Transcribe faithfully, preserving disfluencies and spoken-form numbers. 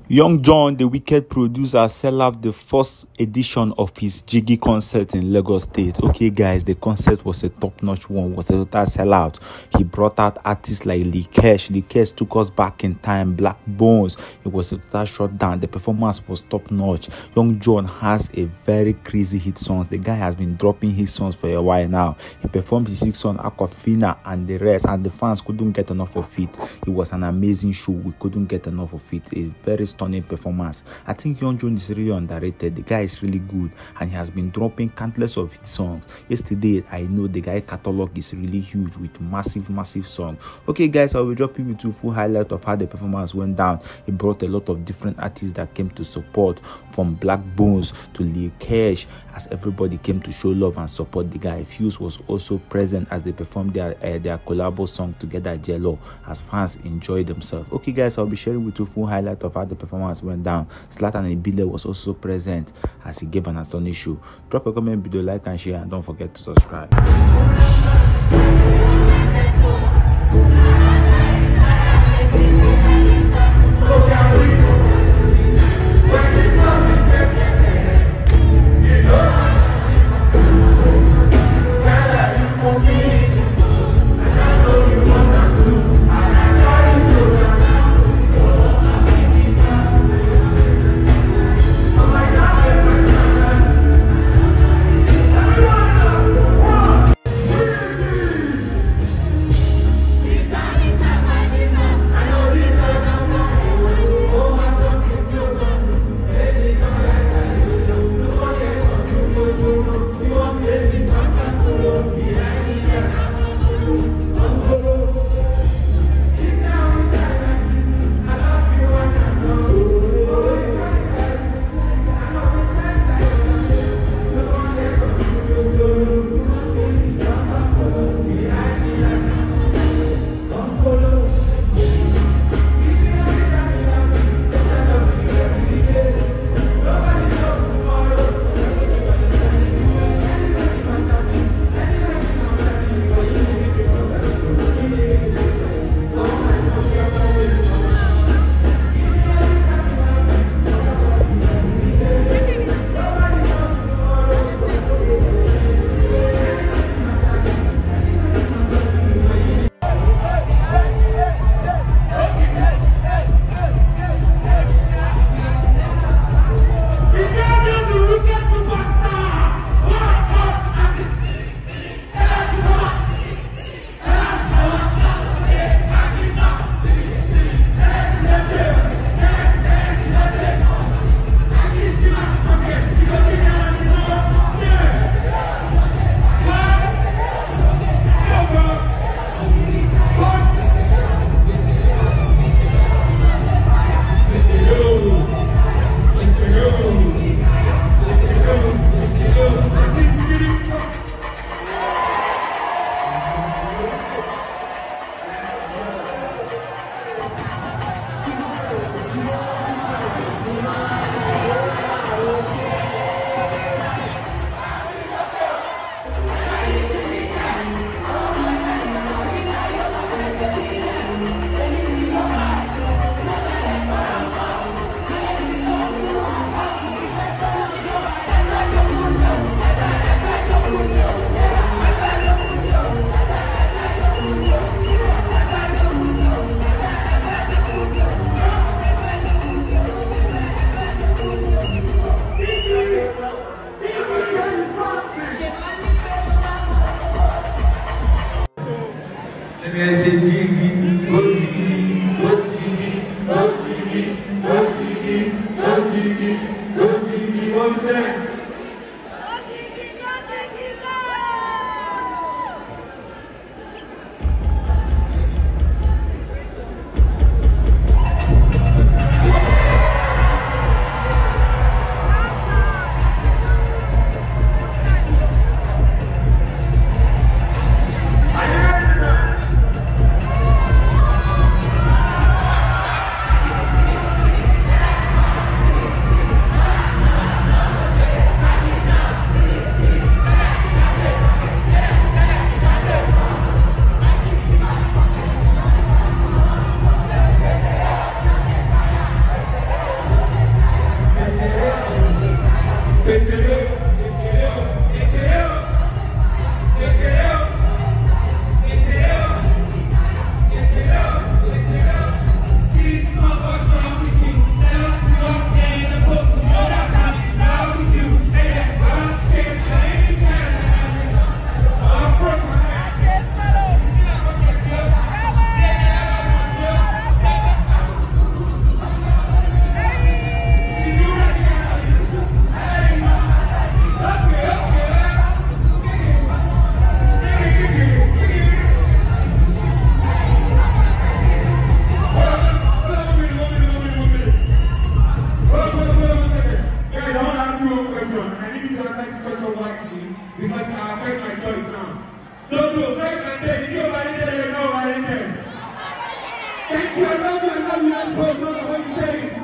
Young John, the Wicked producer, sell out the first edition of his Jiggy concert in Lagos State. Okay, guys, the concert was a top-notch one, was a total sellout. He brought out artists like Lee Kesh. Lee Kesh took us back in time. Black Bones. It was a total shutdown. The performance was top-notch. Young John has a very crazy hit songs. The guy has been dropping his songs for a while now. He performed his hit song Aquafina and the rest, and the fans couldn't get enough of it. It was an amazing show. We couldn't get enough of it. It's very stunning performance. I think Young John is really underrated. The guy is really good and he has been dropping countless of his songs. Yesterday, I know the guy catalog is really huge with massive, massive songs. Okay, guys, I will drop you two full highlight of how the performance went down. It brought a lot of different artists that came to support, from Black Bones to Lee Kesh, as everybody came to show love and support the guy. Fuse was also present as they performed their uh, their collabo song together, Jello, as fans enjoyed themselves. Okay, guys, I'll be sharing with you full highlight of how the performance went down. Zlatan Ibile was also present as he gave an astonishing show. Drop a comment, video, like and share, and don't forget to subscribe. because I affect my choice now. Don't do affect my day. If you're right there, you know right there. Thank you, I love you, I love you, I love you, what you saying.